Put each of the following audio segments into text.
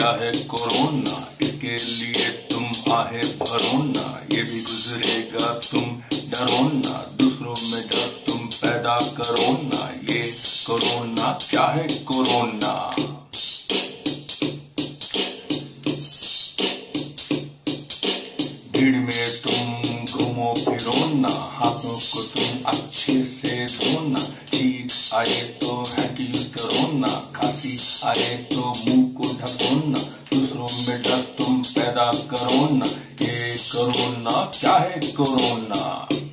क्या है कोरोना, इसके लिए तुम आहे भरो ना। ये भी गुजरेगा तुम डरो ना, दूसरों में डर तुम पैदा करो ना। ये कोरोना क्या है कोरोना। भीड़ में तुम घूमो फिरो ना, हाथों को तुम अच्छे से धोना। छींक आए तो हैंड यूज करो ना, खांसी आए तो मुंह को ढको ना। दूसरों में डर तुम पैदा करो ना। ये कोरोना क्या है कोरोना।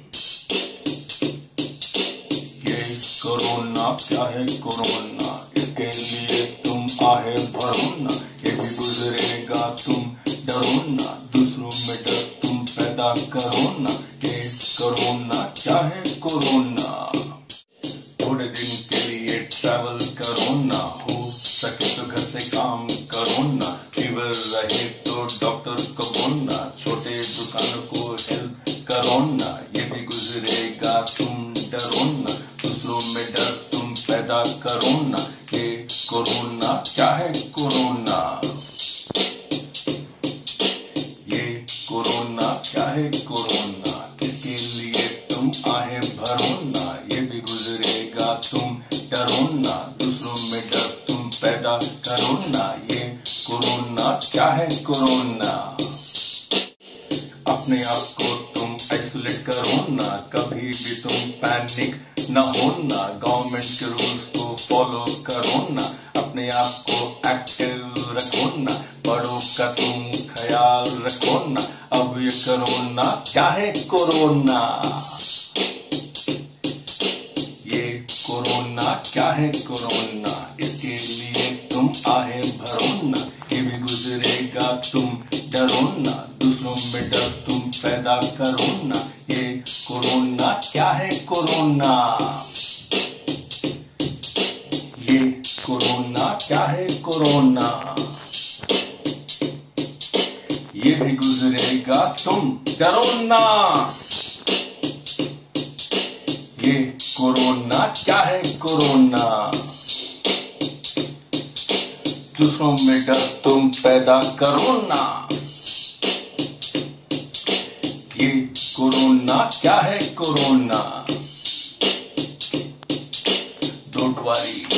ये कोरोना क्या है कोरोना, इसके लिए तुम आहे भरो ना। ये भी गुजरेगा तुम डरो ना, दूसरों में डर तुम पैदा करो ना। ये कोरोना क्या है कोरोना। थोड़े दिन के लिए ट्रैवल करो ना, हो सके तो घर से काम करो ना। फीवर रहे तो डॉक्टर को बोलना, छोटे दुकानों को हेल्प करो ना। ये भी गुजरेगा तुम डरो ना, दूसरों में डर तुम पैदा करो ना। ये कोरोना क्या है कोरोना। ये कोरोना क्या है कोरोना, इसके लिए तुम आहे भरो ना। ये भी गुजरेगा तुम डरो ना, दूसरों में डर तुम पैदा करो ना। ये कोरोना क्या है कोरोना। अपने आप को तुम आइसोलेट करो ना, कभी भी तुम पैनिक न हो ना। गवर्नमेंट के रूल्स को फॉलो करो ना, अपने आप को एक्टिव रखो ना। बड़ों का तुम ख्याल रखो ना। अब ये कोरोना क्या है कोरोना। ये कोरोना क्या है कोरोना, इसके लिए तुम आहे भरो ना। ये भी गुजरेगा तुम डरो ना, दूसरों में डर तुम पैदा करो ना। ये कोरोना क्या है कोरोना। ये कोरोना क्या है कोरोना, ये भी गुजरेगा तुम डरो ना। ये कोरोना क्या है कोरोना, दूसरों में डर तुम पैदा करो ना। ये कोरोना क्या है कोरोना। Don't worry.